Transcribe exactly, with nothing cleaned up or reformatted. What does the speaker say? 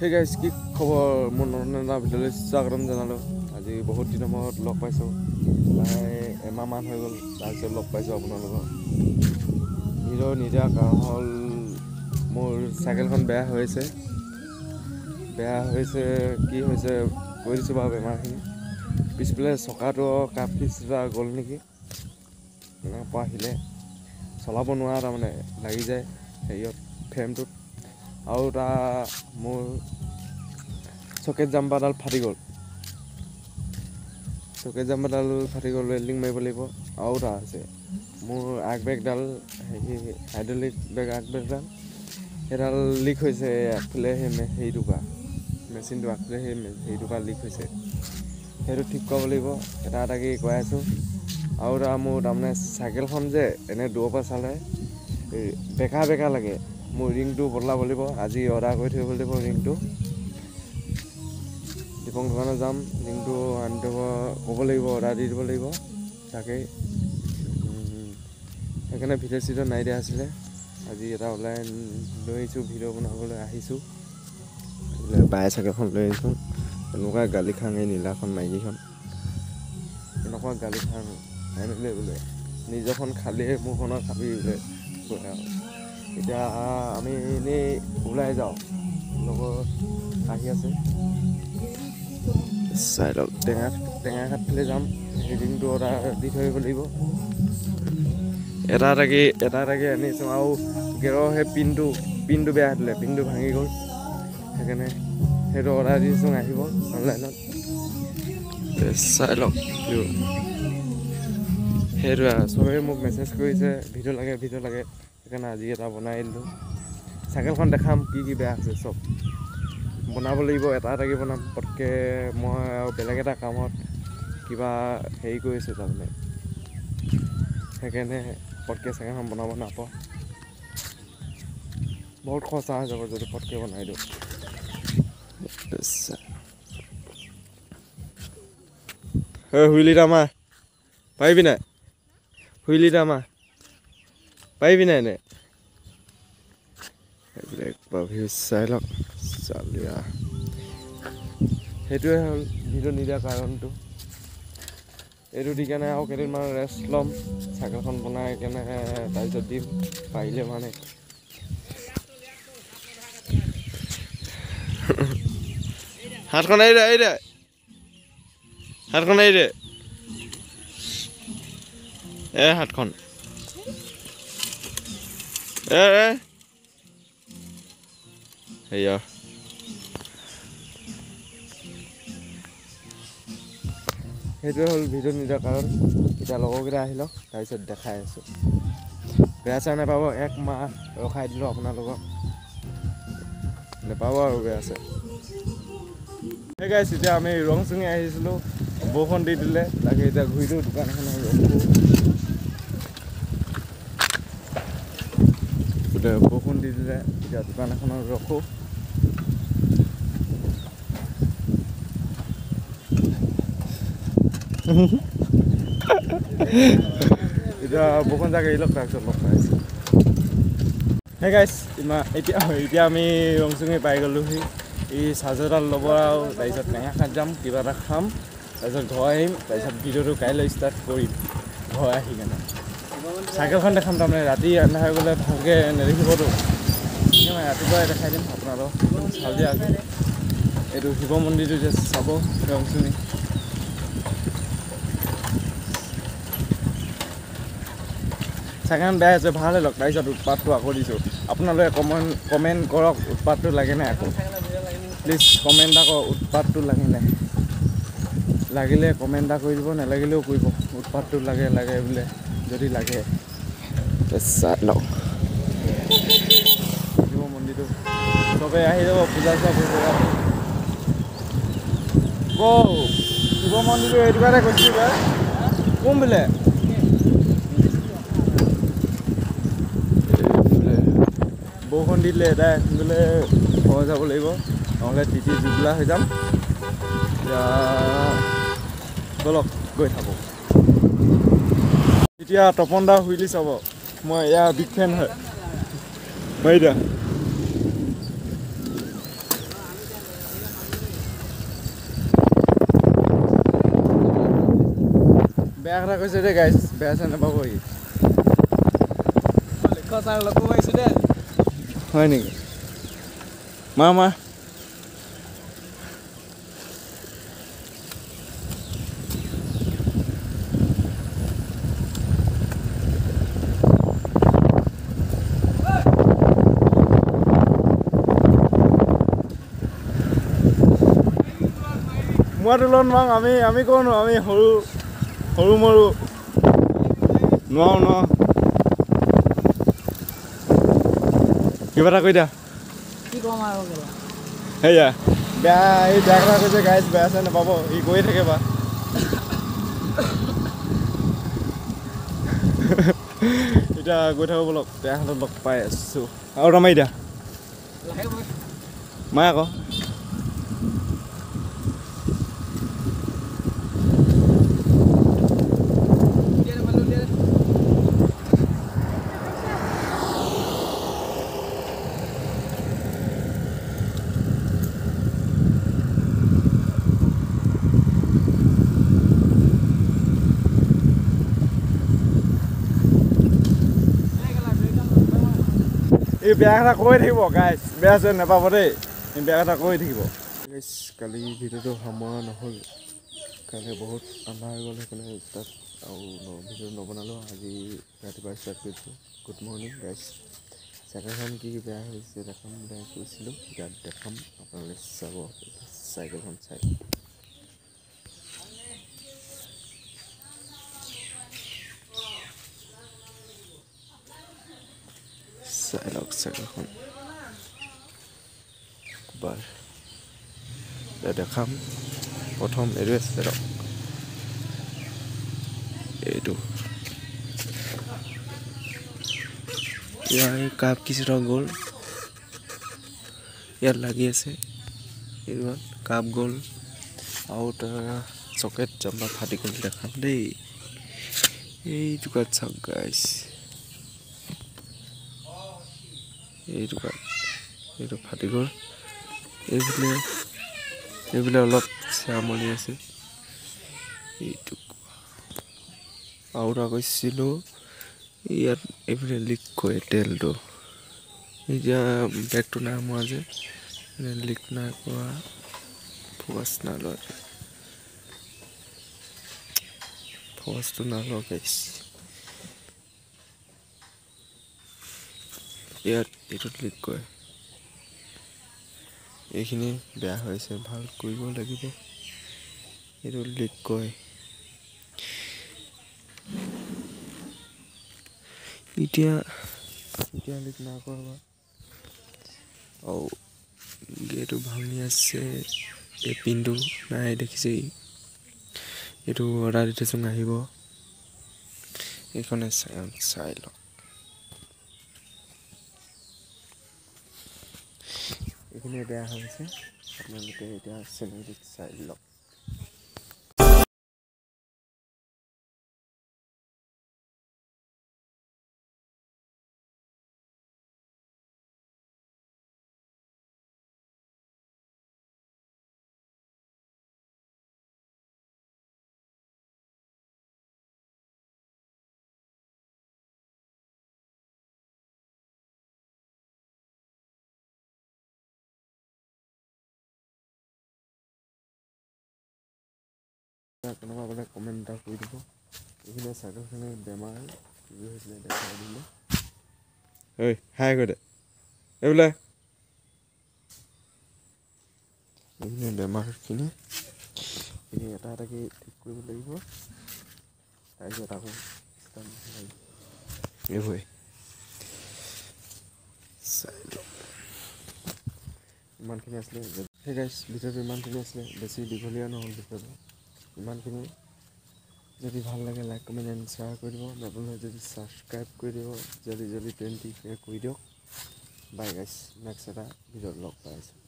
Hey guys, কি খবৰ মোৰ নন্দা ভিডিঅ'লৈ স্বাগতম জনালো আজি বহুত দিনৰ মূৰত লগ পাইছো প্ৰায় এমাহ মান হৈ গ'ল তাৰপিছত লগ পাইছো আপোনালোকক ভিডিঅ' নিদিয়া কাৰণ হ'ল মোৰ চাইকেলখন বেয়া হৈছে বেয়া হৈছে কি হৈছে কৈ দিছোঁ বাৰু বেমাৰখিনি পিছফালে চকাটো কাপ পিছটা গ'ল নেকি এনেকুৱা আহিলে চলাব নোৱাৰা তাৰমানে লাগি যায় হেৰিয়ত ফ্ৰেমটোত আৰু এটা মোৰ চকেট জাম্পাৰডাল ফাটি গ'ল চকেট জাম্পাৰডাল ফাটি গ'ল ৱেল্ডিং মাৰিব লাগিব আৰু এটা আছে মোৰ আগ বেগডাল হেৰি হাইড্ৰলিক বেগ আগ বেগডাল সেইডাল লিক হৈছে আগফালে সেই হেৰিটোৰ পৰা মেচিনটো আগফালে সেই হেৰিটোৰ পৰা লিক হৈছে সেইটো ঠিক কৰিব লাগিব এটা এটাকে কৈ আছোঁ আৰু এটা মোৰ তাৰমানে চাইকেলখন যে এনে দূৰৰ পৰা চালে বেকা বেকা লাগে মোৰ ৰিংটো বদলাব লাগিব আজি অৰ্ডাৰ কৰি থৈ লাগিব ৰিংটো দীপং দোকানত যাম ৰিংটো আনি দিব ক'ব লাগিব অৰ্ডাৰ দি দিব লাগিব তাকেই সেইকাৰণে ভিডিঅ' চিডিঅ' নাই দিয়া আছিলে আজি এটা ওলাই লৈ আহিছোঁ ভিডিঅ' বনাবলৈ আহিছোঁ বাই চাইকেলখন লৈ আহিছোঁ এনেকুৱা গালি খাং এই নীলাখন মাইকীখন এনেকুৱা গালি খাং আনিলে বোলে নিজৰখন খালিয়ে মোৰখনৰ খাবি বোলে এতিয়া আমি এনেই ওলাই যাওঁ লগৰ আহি আছে চাই লওক টেঙা টেঙা ঘাট ফালে যাম ৰিংটো অৰ্ডাৰ দি থৈ আহিব লাগিব এটা এটাকে এটা এটাকে আনিছোঁ আৰু গেৰৰ সেই পিনটো পিনটো বেয়া হৈছিলে পিনটো ভাঙি গ'ল সেইকাৰণে সেইটো অৰ্ডাৰ দিছোঁ আহিব অনলাইনত চাই লওক সেইটোৱে চবেই মোক মেছেজ কৰিছে ভিডিঅ' লাগে ভিডিঅ' লাগে সেইকাৰণে আজি এটা বনাই দিলোঁ চাইকেলখন দেখাম কি কি বেয়া আছে চব বনাব লাগিব এটা এটাকে বনাম পটকৈ মই আৰু বেলেগ এটা কামত কিবা হেৰি কৰিছোঁ তাৰমানে সেইকাৰণে পটকৈ চাইকেলখন বনাব নাপাওঁ বহুত খৰচা হৈ যাব যদি পটকৈ বনাই দিওঁ হুইলি দামা পাৰিবি নাই হুইলি দামা পাৰিবি নাই নে এইবিলাক ভাবি চাই লওক চালিয়া সেইটোৱে হ'ল ভিডিঅ' নিদিয়া কাৰণটো এইটো দি কেনে আৰু কেইদিনমান ৰেষ্ট ল'ম চাইকেলখন বনাই কেনে তাৰপিছত দিম পাৰিলে মানে হাতখন আহি দে আহি দে হাতখন আহি দে এ হাতখন এ এ সেয়া সেইটোৱে হ'ল ভিডিঅ' নিদিয়া কাৰণ এতিয়া লগৰকেইটা আহি লওক তাৰপিছত দেখাই আছোঁ বেয়া চেয়া নাপাব এক মাহ ৰখাই দিলোঁ আপোনালোকক নাপাব আৰু বেয়া চেয়া সেই গাইছ এতিয়া আমি ৰং চুঙি আহিছিলোঁ বৰষুণ দি দিলে তাকে এতিয়া ঘূৰি দিওঁ দোকান এখন ৰখোঁ বৰষুণ দি দিলে এতিয়া দোকান এখনত ৰখোঁ এতিয়া বৰষুণ জাক এৰি লওক তাৰপিছত লগ পাই আছোঁ সেই গাইছ ইমান এতিয়া এতিয়া আমি ৰং চুঙি পাই গ'লোহি এই চাৰ্জাৰডাল ল'ব আৰু তাৰপিছত টেঙা খাত যাম কিবা এটা খাম তাৰপিছত ঘৰ আহিম তাৰপিছত ভিডিঅ'টো কাইলৈ ষ্টাৰ্ট কৰিম ঘৰ আহি কেনে চাইকেলখন দেখাম তাৰমানে ৰাতি আন্ধাৰ হৈ গ'লে ভালকৈ নেদেখিবতো সেইকাৰণে ৰাতিপুৱাই দেখাই দিম আপোনালোকক চাওঁ দিয়া এইটো শিৱ মন্দিৰটো যে চাব ৰং চুঙি চাইকেলখন বেয়া হৈছে ভাল হৈ লওক তাৰপিছত উৎপাতটো আকৌ দিছোঁ আপোনালোকে কমেণ্ট কমেণ্ট কৰক উৎপাতটো লাগে নাই আকৌ প্লিজ কমেণ্ট এটা কৰক উৎপাতটো লাগে নাই লাগিলে কমেণ্ট এটা কৰি দিব নালাগিলেও কৰিব উৎপাতটো লাগে লাগে বোলে যদি লাগে চাই লওক শিৱ মন্দিৰটো চবেই আহি যাব পূজা চূজা কৰিব শিৱ মন্দিৰটো এইটো কাৰণে কৈছিলোঁ বে কোন বোলে বৰষুণ দি দিলে এটাই বোলে ঘৰ যাব লাগিব নহ'লে তিতি জুবলা হৈ যাম এতিয়া বলক গৈ থাকোঁ এতিয়া তপন দা হুইলি চাব মই ইয়াৰ বিগ ফেন হয় মই এতিয়া বেয়া কথা কৈছে দেই গাইছ বেয়া চেয়া নাপাবহি হয় নেকি মা মা মই তোলত নোৱাৰো আমি আমি কওঁ নোৱাৰো আমি সৰু সৰু মৰু নোৱাৰো নোৱাৰো কিবা এটা কৈ দিয়া কি কম আৰু সেয়া বেয়া এই বেয়া কথা কৈছে গাইজ বেয়া চেয়া নাপাব ই গৈয়ে থাকে বা এতিয়া গৈ থাকো বলক বেয়া হাতত লগ পাই আছো আৰু ৰমাই দিয়া মায়ে আকৌ এই বেয়া কথা কৈ থাকিব গাইজ বেয়া চেয়া নাপাব দেই বেয়া কথা কৈ থাকিব কালি ভিডিঅ'টো সময় নহ'ল কালি বহুত আন্ধাৰ হৈ গ'ল সেইকাৰণে তাত আৰু ভিডিঅ' নবনালোঁ আজি ৰাতিপুৱা ষ্টাৰ্ট কৰিছোঁ গুড মৰ্ণিং গাইজ চাইকেলখন কি বেয়া হৈছে দেখাম বেয়া কৈছিলোঁ ইয়াত দেখাম আপোনালোকে চাব চাইকেলখন চাই চাই লওক চাইকেলখন বাৰ দেখাম প্ৰথম এইটোৱে চাই লওক এইটো ইয়াৰ কাপ কিছু গ'ল ইয়াত লাগি আছে এইটো কাপ গ'ল আৰু তাৰ চকেট জাম্পাৰ ফাটি গ'ল দেখাম দেই এইটো কাপ চাওক গাইছ এইটো কাপ এইটো ফাটি গ'ল এইফালে এইফালে অলপ চামনি আছে এইটো আৰু এটা কৈছিলোঁ ইয়াত এইফালে লিক কৰে তেলটো এতিয়া বেগটো নাই সোমোৱা যে লিক নাই কৰা ফ'কাছ নালয় ফ'কাছটো নালয় গাইছ ইয়াত এইটোত লিক কৰে এইখিনি বেয়া হৈছে ভাল কৰিব লাগিব এইটো লিক কৰে এতিয়া এতিয়া লিক নাই কৰা আৰু গেটো ভাঙি আছে এই পিনটো নাই দেখিছেই এইটো অৰ্ডাৰ দি থৈছোঁ আহিব এইখনে চাই চাই লওক এইখিনি বেয়া হৈছে আপোনালোকে এতিয়া চেনেলটো চাই লওক কোনোবা বোলে কমেণ্ট এটা কৰি দিব এইফালে চাইকেলখনে বেমাৰ কি হৈছিলে দেখাই দিলে ঐ হাই কৈ দে এইবোলে এইখিনি বেমাৰখিনি এইখিনি এটা এটাকৈ ঠিক কৰিব লাগিব তাৰপিছত আকৌ এইবোৰে চাই লওক ইমানখিনি আছিলে সেই গাইছ ভিডিঅ'টো ইমানখিনি আছিলে বেছি দীঘলীয়া নহ'ল ভিডিঅ'টো ইমানখিনি যদি ভাল লাগে লাইক কমেণ্ট এণ্ড শ্বেয়াৰ কৰি দিব নতুন হয় যদি ছাবস্ক্ৰাইব কৰি দিব জলদি জলদি টুৱেণ্টি কে কৰি দিয়ক বাই গাইছ নেক্সট এটা ভিডিঅ'ত লগ পাই আছোঁ